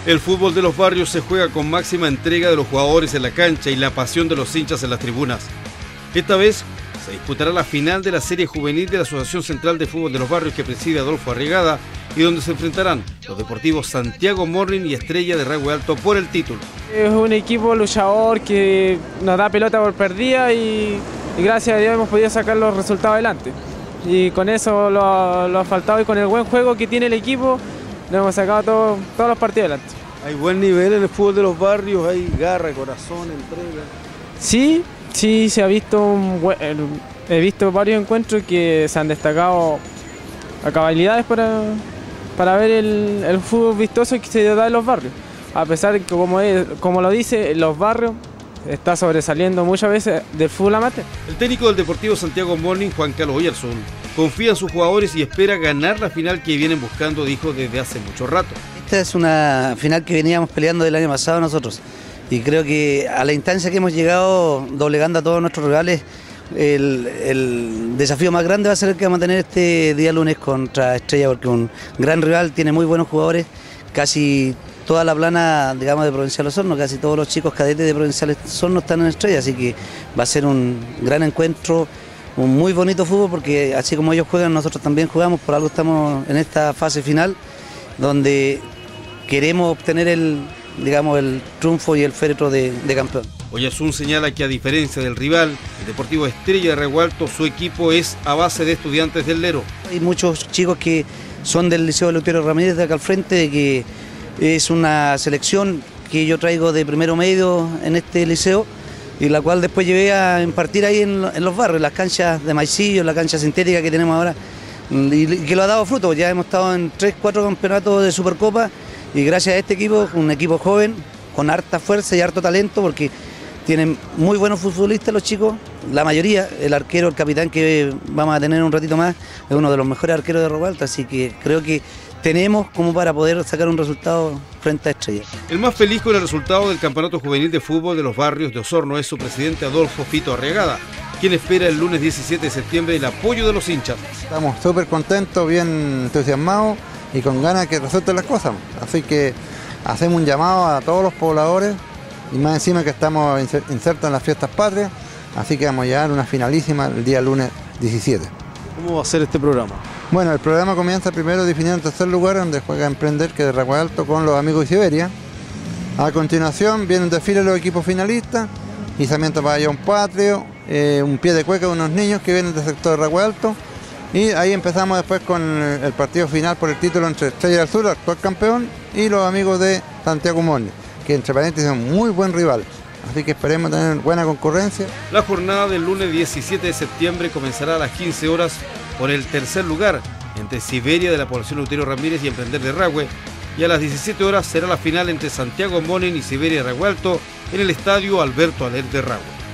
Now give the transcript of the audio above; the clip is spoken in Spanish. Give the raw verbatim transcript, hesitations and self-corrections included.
El fútbol de los barrios se juega con máxima entrega de los jugadores en la cancha y la pasión de los hinchas en las tribunas. Esta vez se disputará la final de la serie juvenil de la Asociación Central de Fútbol de los Barrios que preside Adolfo Arriagada y donde se enfrentarán los deportivos Santiago Morning y Estrella de Rahue Alto por el título. Es un equipo luchador que nos da pelota por perdida y, y gracias a Dios hemos podido sacar los resultados adelante. Y con eso lo, lo ha faltado y con el buen juego que tiene el equipo, lo hemos sacado todo, todos los partidos adelante. Hay buen nivel en el fútbol de los barrios, hay garra, corazón, entrega. Sí, sí, se ha visto un buen, he visto varios encuentros que se han destacado a cabalidades para, para ver el, el fútbol vistoso que se da en los barrios. A pesar de que, como, es, como lo dice, los barrios está sobresaliendo muchas veces del fútbol amateur. El técnico del Deportivo Santiago Morning, Juan Carlos Oyarzún, confía en sus jugadores y espera ganar la final que vienen buscando, dijo, desde hace mucho rato. Esta es una final que veníamos peleando del año pasado nosotros y creo que a la instancia que hemos llegado, doblegando a todos nuestros rivales, el, el desafío más grande va a ser el que vamos a tener este día lunes contra Estrella, porque un gran rival, tiene muy buenos jugadores, casi toda la plana, digamos, de Provincial Osorno, casi todos los chicos cadetes de Provincial Osorno están en Estrella, así que va a ser un gran encuentro, un muy bonito fútbol, porque así como ellos juegan, nosotros también jugamos, por algo estamos en esta fase final, donde queremos obtener el, digamos, el triunfo y el féretro de, de campeón. Oyarzún señala que a diferencia del rival, el Deportivo Estrella de Rahue Alto, su equipo es a base de estudiantes del Lero. Hay muchos chicos que son del Liceo Eleuterio Ramírez de acá al frente, que es una selección que yo traigo de primero medio en este liceo y la cual después llevé a impartir ahí en, en los barrios, las canchas de maicillo, la cancha sintética que tenemos ahora, y, y que lo ha dado fruto. Ya hemos estado en tres, cuatro campeonatos de Supercopa y gracias a este equipo, un equipo joven, con harta fuerza y harto talento, porque tienen muy buenos futbolistas los chicos, la mayoría, el arquero, el capitán que vamos a tener un ratito más, es uno de los mejores arqueros de Rahue Alto, así que creo que tenemos como para poder sacar un resultado frente a Estrella. El más feliz con el resultado del Campeonato Juvenil de Fútbol de los Barrios de Osorno es su presidente Adolfo Fito Arriagada, quien espera el lunes diecisiete de septiembre el apoyo de los hinchas. Estamos súper contentos, bien entusiasmados y con ganas que resulten las cosas. Así que hacemos un llamado a todos los pobladores y más encima que estamos insertos en las fiestas patrias, así que vamos a llegar a una finalísima el día lunes diecisiete. ¿Cómo va a ser este programa? Bueno, el programa comienza primero definiendo en tercer lugar, donde juega Emprender, que es de Rahue Alto, con los amigos de Siberia. A continuación viene un desfile de los equipos finalistas, izamiento pabellón patrio, eh, un pie de cueca de unos niños que vienen del sector de Rahue Alto. Y ahí empezamos después con el partido final por el título entre Estrella del Sur, actual campeón, y los amigos de Santiago Morning, que entre paréntesis es un muy buen rival. Así que esperemos tener buena concurrencia. La jornada del lunes diecisiete de septiembre comenzará a las quince horas por el tercer lugar entre Siberia de la población Eleuterio Ramírez y Emprender de Rahue, y a las diecisiete horas será la final entre Santiago Morning y Siberia de Rahue Alto en el estadio Alberto Aler de Rahue.